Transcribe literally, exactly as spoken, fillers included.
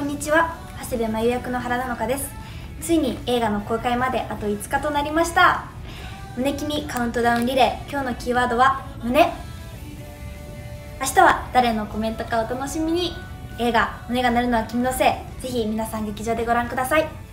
んにちは、長谷部真由役の原菜乃華です。ついに映画の公開まであといつかとなりました。胸キミカウントダウンリレー、今日のキーワードは胸。明日は誰のコメントかお楽しみに。映画「胸が鳴るのは君のせい」、ぜひ皆さん劇場でご覧ください。